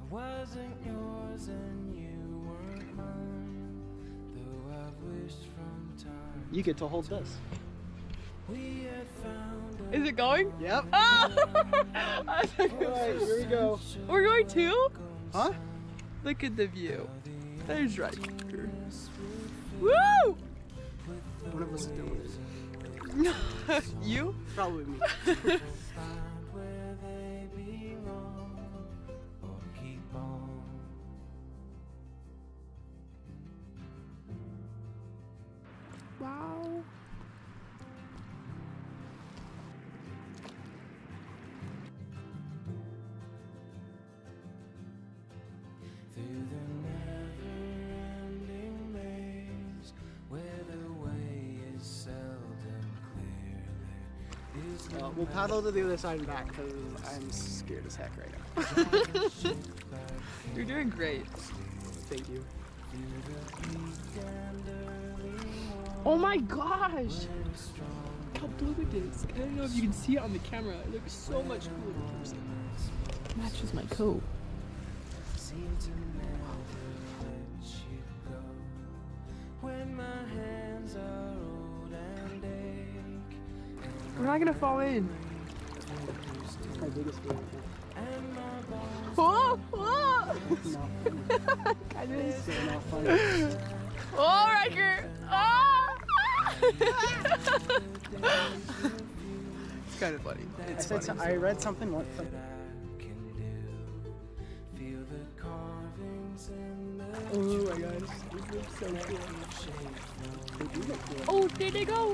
wasn't yours and you weren't mine, though I've wished from time. You get to hold this. We had found Is it going? Yep. Oh! Alright, here we go. We're going too? Huh? Look at the view. There's Riker. Woo! One of us is doing it. You? Probably me. where they belong, or keep on. Wow. Through the never-ending maze, where the way is seldom clear, there is no We'll paddle to the other side and back because I'm scared as heck right now. You're doing great. Thank you. Oh my gosh! How blue it is. I don't know if you can see it on the camera. It looks so much cooler in person. Matches my coat. seem to never let you go. When my hands are old and ache, We're not gonna fall in. That's my biggest fear right and my bones Oh! Oh! now. Kind of. So not funny. Oh, Riker! Oh! It's kind of funny. It's funny. I read something once. can do. Feel the carvings in the Oh my gosh, this looks so cool. They do look cool. Oh, there they go!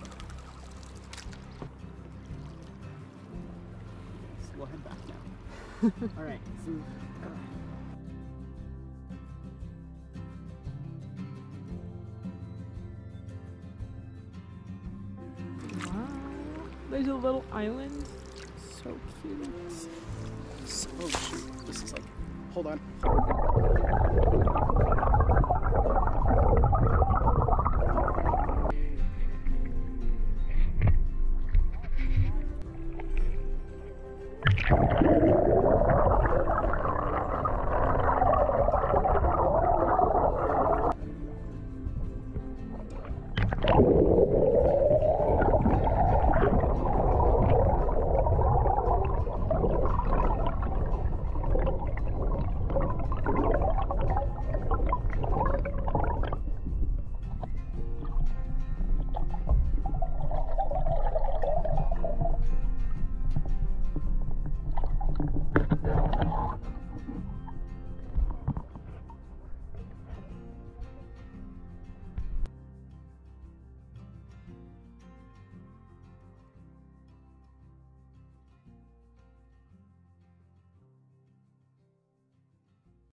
So we'll head back now. Alright, so Wow. There's a little island. So cute. oh shoot. This is like, hold on.